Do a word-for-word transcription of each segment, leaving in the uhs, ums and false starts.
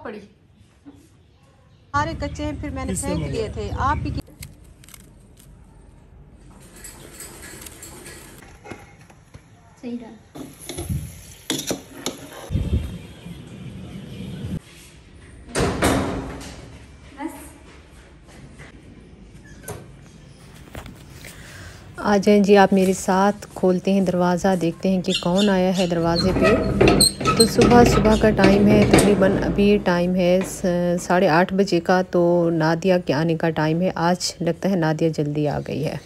पड़ी सारे कच्चे हैं, फिर मैंने फेंक दिए थे। आप भी सही रहा। आ जाएं जी, आप मेरे साथ खोलते हैं दरवाज़ा, देखते हैं कि कौन आया है दरवाज़े पे। तो सुबह सुबह का टाइम है, तकरीबन अभी टाइम है साढ़े आठ बजे का। तो नादिया के आने का टाइम है। आज लगता है नादिया जल्दी आ गई है।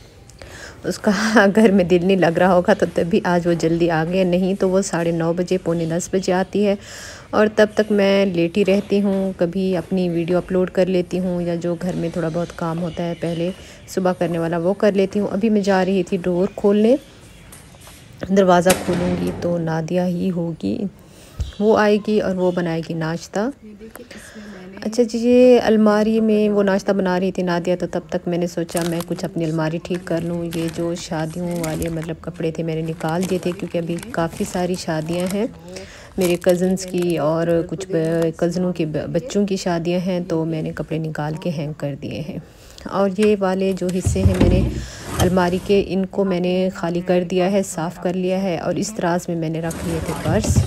उसका घर में दिल नहीं लग रहा होगा तो तभी आज वो जल्दी आ गया, नहीं तो वो साढ़े नौ बजे पौने दस बजे आती है। और तब तक मैं लेटी रहती हूँ, कभी अपनी वीडियो अपलोड कर लेती हूँ या जो घर में थोड़ा बहुत काम होता है पहले सुबह करने वाला वो कर लेती हूँ। अभी मैं जा रही थी डोर खोलने, दरवाज़ा खोलूँगी तो नादिया ही होगी, वो आएगी और वो बनाएगी नाश्ता। अच्छा जी, ये अलमारी में वो नाश्ता बना रही थी नादिया, तो तब तक मैंने सोचा मैं कुछ अपनी अलमारी ठीक कर लूँ। ये जो शादियों वाले मतलब कपड़े थे मैंने निकाल दिए थे, क्योंकि अभी काफ़ी सारी शादियां हैं मेरे कज़न्स की और कुछ कज़नों के बच्चों की शादियां हैं, तो मैंने कपड़े निकाल के हैंग कर दिए हैं। और ये वाले जो हिस्से हैं मेरे अलमारी के, इनको मैंने खाली कर दिया है, साफ़ कर लिया है। और इस दराज में मैंने रख लिए थे पर्स,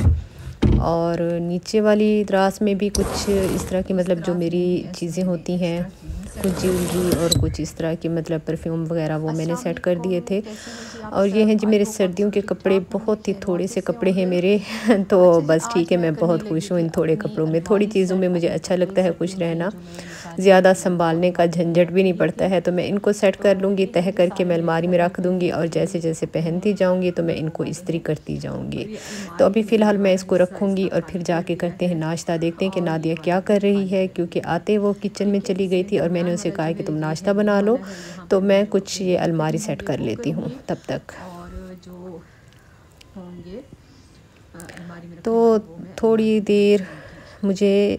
और नीचे वाली दराज में भी कुछ इस तरह की मतलब जो मेरी चीज़ें होती हैं, कुछ ज्वेलरी और कुछ इस तरह के मतलब परफ्यूम वगैरह, वो मैंने सेट कर दिए थे। और ये हैं जी मेरे सर्दियों के कपड़े, बहुत ही थोड़े से कपड़े हैं मेरे तो बस ठीक है, मैं बहुत खुश हूँ इन थोड़े कपड़ों में। थोड़ी चीज़ों में मुझे अच्छा लगता है खुश रहना, ज़्यादा संभालने का झंझट भी नहीं पड़ता है। तो मैं इनको सेट कर लूँगी, तह करके मैं अलमारी में रख दूँगी, और जैसे जैसे पहनती जाऊँगी तो मैं इनको इस्त्री करती जाऊँगी। तो अभी फ़िलहाल मैं इसको रखूँगी और फिर जाके करते हैं नाश्ता। देखते हैं कि नादिया क्या कर रही है, क्योंकि आते वो किचन में चली गई थी और मैंने उसे कहा कि तुम नाश्ता बना लो, तो मैं कुछ ये अलमारी सेट कर लेती हूँ तब तक। और जो होंगे तो थोड़ी देर मुझे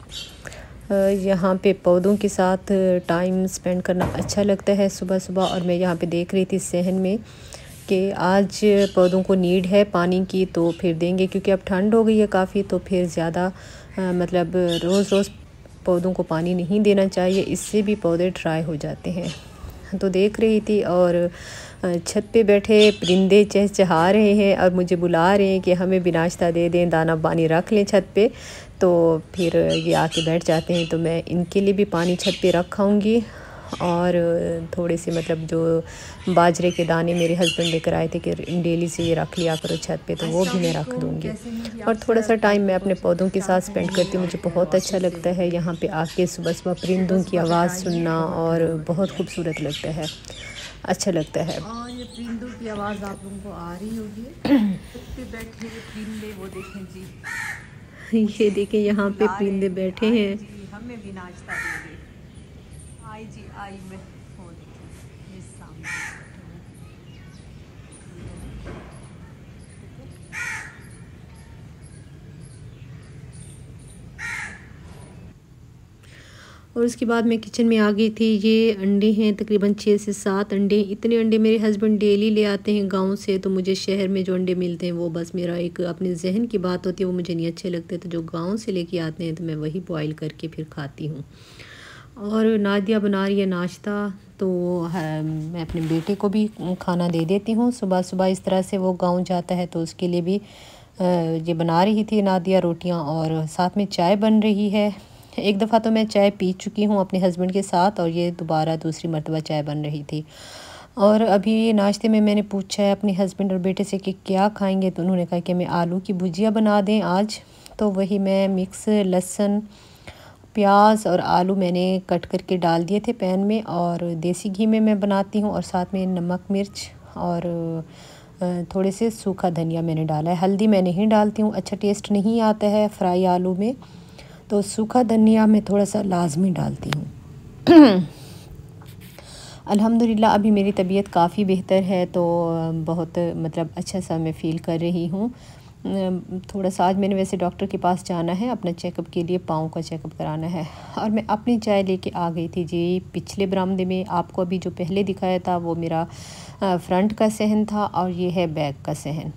यहाँ पे पौधों के साथ टाइम स्पेंड करना अच्छा लगता है सुबह सुबह। और मैं यहाँ पे देख रही थी सहन में कि आज पौधों को नीड है पानी की, तो फिर देंगे, क्योंकि अब ठंड हो गई है काफ़ी, तो फिर ज़्यादा मतलब रोज़ रोज़ पौधों को पानी नहीं देना चाहिए, इससे भी पौधे ड्राई हो जाते हैं। तो देख रही थी, और छत पे बैठे परिंदे चहचहा रहे हैं और मुझे बुला रहे हैं कि हमें भी नाश्ता दे दें, दाना पानी रख लें छत पे। तो फिर ये आके बैठ जाते हैं, तो मैं इनके लिए भी पानी छत पे रखाऊंगी। और थोड़े से मतलब जो बाजरे के दाने मेरे हस्बैंड लेकर आए थे कि डेली से ये रख लिया करो छत पे, तो वो भी मैं रख दूँगी। और थोड़ा सा टाइम मैं अपने पौधों के साथ स्पेंड करती हूँ, मुझे बहुत अच्छा लगता है यहाँ पे आके सुबह सुबह परिंदों की आवाज़ सुनना, और बहुत खूबसूरत लगता है, अच्छा लगता है। और ये परिंदों की आवाज़ आप लोगों को आ रही होगी, पे बैठे परिंदे, वो देखें जी, ये देखें यहाँ पे परिंदे बैठे हैं। हमें भी नाश्ता देंगे। आई जी आई में हो देखें ये सामने। और उसके बाद मैं किचन में आ गई थी। ये अंडे हैं, तकरीबन छः से सात अंडे। इतने अंडे मेरे हस्बैंड डेली ले आते हैं गांव से, तो मुझे शहर में जो अंडे मिलते हैं वो बस मेरा एक अपने जहन की बात होती है, वो मुझे नहीं अच्छे लगते। तो जो गांव से लेके आते हैं तो मैं वही बॉईल करके फिर खाती हूँ। और नादिया बना रही है नाश्ता, तो मैं अपने बेटे को भी खाना दे देती हूँ सुबह सुबह। इस तरह से वो गाँव जाता है तो उसके लिए भी ये बना रही थी नादिया रोटियाँ, और साथ में चाय बन रही है। एक दफ़ा तो मैं चाय पी चुकी हूँ अपने हस्बैंड के साथ, और ये दोबारा दूसरी मर्तबा चाय बन रही थी। और अभी नाश्ते में मैंने पूछा है अपने हस्बैंड और बेटे से कि क्या खाएंगे, तो उन्होंने कहा कि मैं आलू की भुजिया बना दें आज। तो वही मैं मिक्स लहसुन, प्याज और आलू मैंने कट करके डाल दिए थे पैन में, और देसी घी में मैं बनाती हूँ। और साथ में नमक मिर्च और थोड़े से सूखा धनिया मैंने डाला है। हल्दी मैं नहीं डालती हूँ, अच्छा टेस्ट नहीं आता है फ्राई आलू में, तो सूखा धनिया मैं थोड़ा सा लाजमी डालती हूँ। अल्हम्दुलिल्लाह अभी मेरी तबीयत काफ़ी बेहतर है, तो बहुत मतलब अच्छा सा मैं फ़ील कर रही हूँ। थोड़ा सा आज मैंने वैसे डॉक्टर के पास जाना है अपना चेकअप के लिए, पाँव का चेकअप कराना है। और मैं अपनी चाय लेके आ गई थी जी पिछले बरामदे में। आपको अभी जो पहले दिखाया था वो मेरा फ्रंट का सहन था, और ये है बैक का सहन।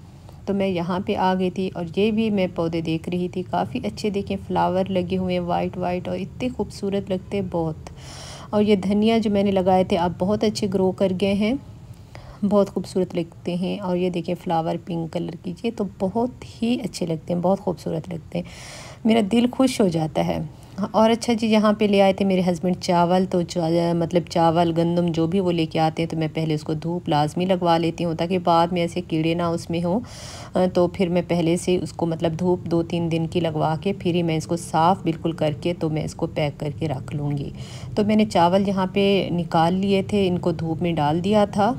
तो मैं यहाँ पे आ गई थी और ये भी मैं पौधे देख रही थी। काफ़ी अच्छे देखें फ्लावर लगे हुए हैं वाइट वाइट और इतने खूबसूरत लगते हैं बहुत। और ये धनिया जो मैंने लगाए थे अब बहुत अच्छे ग्रो कर गए हैं, बहुत खूबसूरत लगते हैं। और ये देखें फ्लावर पिंक कलर की, ये तो बहुत ही अच्छे लगते हैं, बहुत खूबसूरत लगते हैं, मेरा दिल खुश हो जाता है। और अच्छा जी, यहाँ पे ले आए थे मेरे हस्बैंड चावल, तो चा, मतलब चावल गंदम जो भी वो लेके आते हैं तो मैं पहले उसको धूप लाजमी लगवा लेती हूँ ताकि बाद में ऐसे कीड़े ना उसमें हो। तो फिर मैं पहले से उसको मतलब धूप दो तीन दिन की लगवा के फिर ही मैं इसको साफ़ बिल्कुल करके तो मैं इसको पैक करके रख लूँगी। तो मैंने चावल यहाँ पे निकाल लिए थे, इनको धूप में डाल दिया था।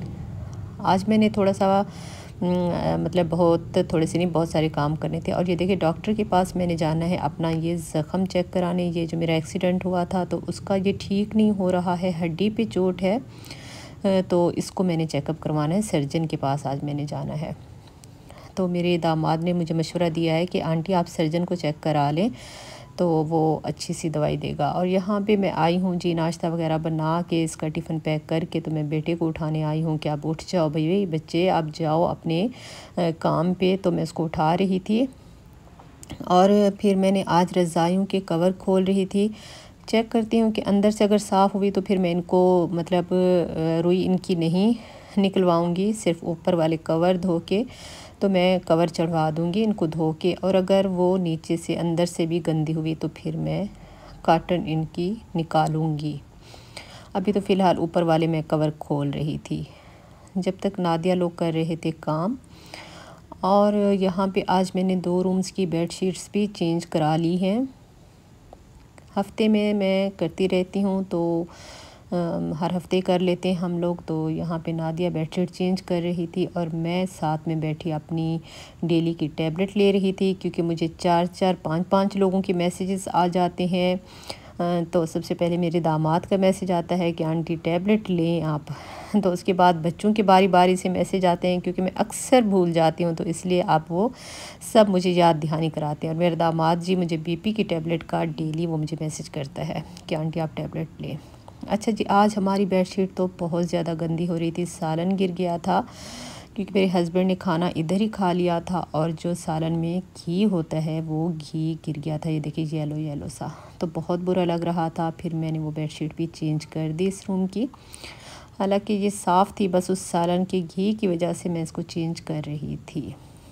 आज मैंने थोड़ा सा मतलब बहुत थोड़े से नहीं बहुत सारे काम करने थे। और ये देखिए डॉक्टर के पास मैंने जाना है अपना ये ज़ख़म चेक कराने। ये जो मेरा एक्सीडेंट हुआ था तो उसका ये ठीक नहीं हो रहा है, हड्डी पे चोट है, तो इसको मैंने चेकअप करवाना है, सर्जन के पास आज मैंने जाना है। तो मेरे दामाद ने मुझे मशवरा दिया है कि आंटी आप सर्जन को चेक करा लें तो वो अच्छी सी दवाई देगा। और यहाँ पे मैं आई हूँ जी नाश्ता वगैरह बना के इसका टिफ़िन पैक करके तो मैं बेटे को उठाने आई हूँ कि आप उठ जाओ भाई बच्चे, आप जाओ अपने आ, काम पे। तो मैं उसको उठा रही थी और फिर मैंने आज रज़ाइयों के कवर खोल रही थी, चेक करती हूँ कि अंदर से अगर साफ़ हुई तो फिर मैं इनको मतलब रुई इनकी नहीं निकलवाऊँगी, सिर्फ ऊपर वाले कवर धो के तो मैं कवर चढ़वा दूँगी इनको धो के। और अगर वो नीचे से अंदर से भी गंदी हुई तो फिर मैं काटन इनकी निकालूँगी। अभी तो फ़िलहाल ऊपर वाले मैं कवर खोल रही थी जब तक नादिया लोग कर रहे थे काम। और यहाँ पे आज मैंने दो रूम्स की बेडशीट्स भी चेंज करा ली हैं। हफ्ते में मैं करती रहती हूँ तो आ, हर हफ्ते कर लेते हैं हम लोग। तो यहाँ पे नादिया बेडशीट चेंज कर रही थी और मैं साथ में बैठी अपनी डेली की टैबलेट ले रही थी, क्योंकि मुझे चार चार पाँच पाँच लोगों के मैसेजेस आ जाते हैं। आ, तो सबसे पहले मेरे दामाद का मैसेज आता है कि आंटी टैबलेट लें आप, तो उसके बाद बच्चों के बारी बारी से मैसेज आते हैं, क्योंकि मैं अक्सर भूल जाती हूँ तो इसलिए आप वो सब मुझे याद दहानी कराते हैं। और मेरे दामाद जी मुझे बीपी की टैबलेट का डेली वो मुझे मैसेज करता है कि आंटी आप टैबलेट लें। अच्छा जी, आज हमारी बेडशीट तो बहुत ज़्यादा गंदी हो रही थी, सालन गिर गया था क्योंकि मेरे हस्बैंड ने खाना इधर ही खा लिया था और जो सालन में घी होता है वो घी गिर गया था, ये देखिए येलो येलो सा, तो बहुत बुरा लग रहा था। फिर मैंने वो बेडशीट भी चेंज कर दी इस रूम की, हालांकि ये साफ़ थी, बस उस सालन के घी की वजह से मैं इसको चेंज कर रही थी।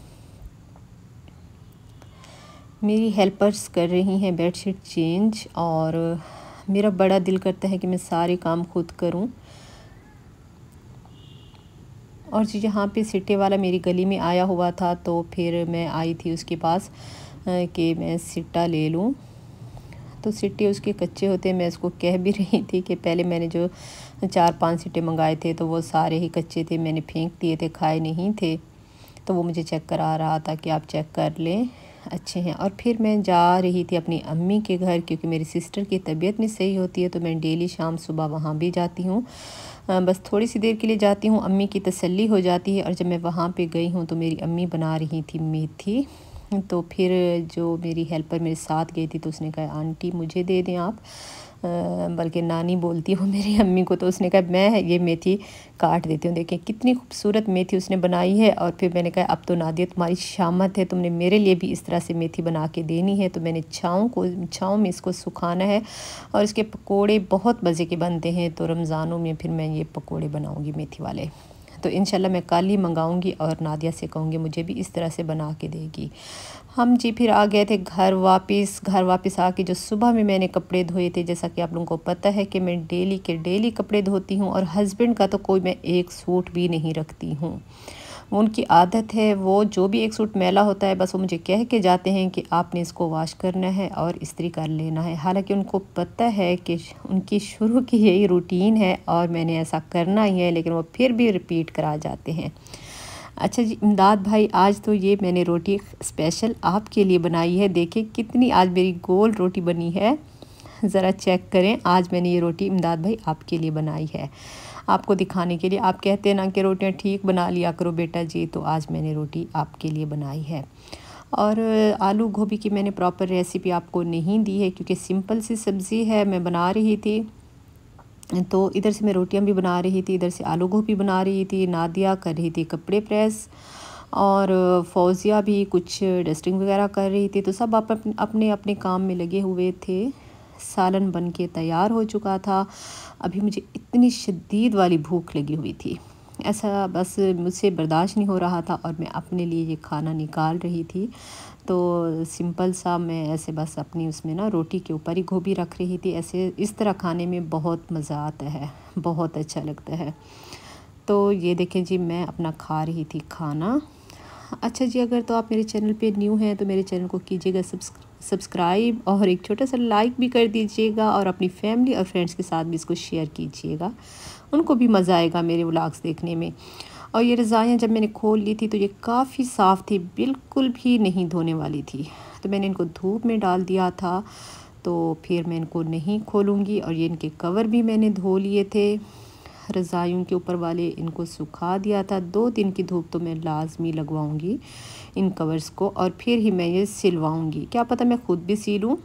मेरी हेल्पर्स कर रही हैं बेडशीट चेंज और मेरा बड़ा दिल करता है कि मैं सारे काम खुद करूं। और जी यहाँ पे सिट्टे वाला मेरी गली में आया हुआ था तो फिर मैं आई थी उसके पास कि मैं सिट्टा ले लूं। तो सिट्टे उसके कच्चे होते हैं, मैं उसको कह भी रही थी कि पहले मैंने जो चार पांच सिट्टे मंगाए थे तो वो सारे ही कच्चे थे, मैंने फेंक दिए थे, खाए नहीं थे। तो वो मुझे चेक करा रहा था कि आप चेक कर लें अच्छे हैं। और फिर मैं जा रही थी अपनी अम्मी के घर, क्योंकि मेरी सिस्टर की तबीयत नहीं सही होती है तो मैं डेली शाम सुबह वहाँ भी जाती हूँ, बस थोड़ी सी देर के लिए जाती हूँ, अम्मी की तसल्ली हो जाती है। और जब मैं वहाँ पे गई हूँ तो मेरी अम्मी बना रही थी मेथी, तो फिर जो मेरी हेल्पर मेरे साथ गई थी तो उसने कहा आंटी मुझे दे दें आप, बल्कि नानी बोलती हूँ मेरी अम्मी को, तो उसने कहा मैं ये मेथी काट देती हूँ। देखें कितनी खूबसूरत मेथी उसने बनाई है। और फिर मैंने कहा अब तो नादिया तुम्हारी शामत है, तुमने मेरे लिए भी इस तरह से मेथी बना के देनी है। तो मैंने छाँव को छाँव में इसको सुखाना है और इसके पकोड़े बहुत मज़े के बनते हैं, तो रमज़ानों में फिर मैं ये पकोड़े बनाऊँगी मेथी वाले। तो इंशाल्लाह मैं कल ही मंगाऊंगी और नादिया से कहूँगी मुझे भी इस तरह से बना के देगी। हम जी फिर आ गए थे घर वापस। घर वापस आके जो सुबह में मैंने कपड़े धोए थे, जैसा कि आप लोगों को पता है कि मैं डेली के डेली कपड़े धोती हूँ और हस्बैंड का तो कोई मैं एक सूट भी नहीं रखती हूँ। उनकी आदत है, वो जो भी एक सूट मैला होता है बस वो मुझे कह के जाते हैं कि आपने इसको वॉश करना है और इस्त्री कर लेना है। हालांकि उनको पता है कि उनकी शुरू की यही रूटीन है और मैंने ऐसा करना ही है, लेकिन वो फिर भी रिपीट करा जाते हैं। अच्छा जी इमदाद भाई, आज तो ये मैंने रोटी स्पेशल आपके लिए बनाई है। देखिए कितनी आज मेरी गोल रोटी बनी है, ज़रा चेक करें। आज मैंने ये रोटी इमदाद भाई आपके लिए बनाई है, आपको दिखाने के लिए। आप कहते हैं ना कि रोटियां ठीक बना लिया करो बेटा जी, तो आज मैंने रोटी आपके लिए बनाई है। और आलू गोभी की मैंने प्रॉपर रेसिपी आपको नहीं दी है क्योंकि सिंपल सी सब्ज़ी है, मैं बना रही थी। तो इधर से मैं रोटियां भी बना रही थी, इधर से आलू गोभी बना रही थी, नादिया कर रही थी कपड़े प्रेस। और फौजिया भी कुछ डस्टिंग वगैरह कर रही थी। तो सब आप अपने अपने काम में लगे हुए थे। सालन बन के तैयार हो चुका था। अभी मुझे इतनी शदीद वाली भूख लगी हुई थी, ऐसा बस मुझसे बर्दाश्त नहीं हो रहा था और मैं अपने लिए ये खाना निकाल रही थी। तो सिंपल सा मैं ऐसे बस अपनी उसमें ना रोटी के ऊपर ही गोभी रख रही थी। ऐसे इस तरह खाने में बहुत मज़ा आता है, बहुत अच्छा लगता है। तो ये देखें जी, मैं अपना खा रही थी खाना। अच्छा जी, अगर तो आप मेरे चैनल पे न्यू हैं तो मेरे चैनल को कीजिएगा सब्सक्राइब और एक छोटा सा लाइक भी कर दीजिएगा और अपनी फैमिली और फ्रेंड्स के साथ भी इसको शेयर कीजिएगा, उनको भी मज़ा आएगा मेरे व्लॉग्स देखने में। और ये रज़ाइयाँ जब मैंने खोल ली थी तो ये काफ़ी साफ़ थी, बिल्कुल भी नहीं धोने वाली थी। तो मैंने इनको धूप में डाल दिया था, तो फिर मैं इनको नहीं खोलूँगी। और ये इनके कवर भी मैंने धो लिए थे रज़ाइयों के ऊपर वाले, इनको सुखा दिया था। दो दिन की धूप तो मैं लाजमी लगवाऊंगी इन कवर्स को और फिर ही मैं ये सिलवाऊंगी। क्या पता मैं ख़ुद भी सिलूँ,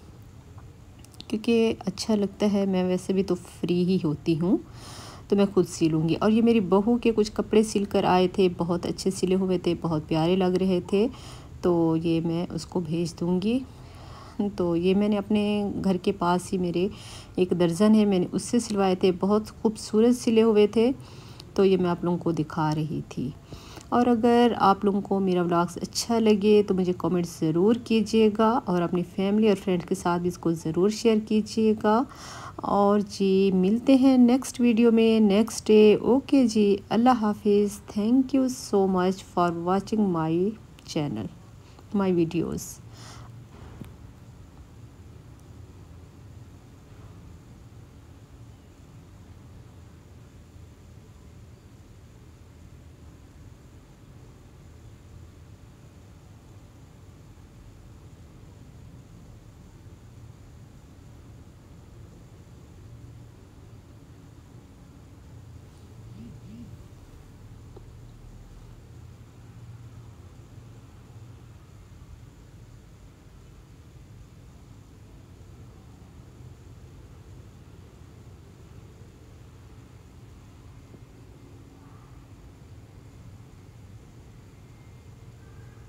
क्योंकि अच्छा लगता है। मैं वैसे भी तो फ्री ही होती हूँ तो मैं ख़ुद सिलूँगी। और ये मेरी बहू के कुछ कपड़े सिल कर आए थे, बहुत अच्छे सिले हुए थे, बहुत प्यारे लग रहे थे। तो ये मैं उसको भेज दूँगी। तो ये मैंने अपने घर के पास ही मेरे एक दर्जन है, मैंने उससे सिलवाए थे, बहुत खूबसूरत सिले हुए थे। तो ये मैं आप लोगों को दिखा रही थी। और अगर आप लोगों को मेरा व्लॉग्स अच्छा लगे तो मुझे कमेंट ज़रूर कीजिएगा और अपनी फैमिली और फ्रेंड्स के साथ भी इसको ज़रूर शेयर कीजिएगा। और जी, मिलते हैं नेक्स्ट वीडियो में नेक्स्ट डे। ओके जी, अल्लाह हाफिज़। Thank you so much for watching my channel, my videos.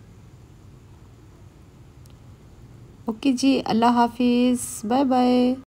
Okay जी, अल्लाह हाफिज़, बाय बाय।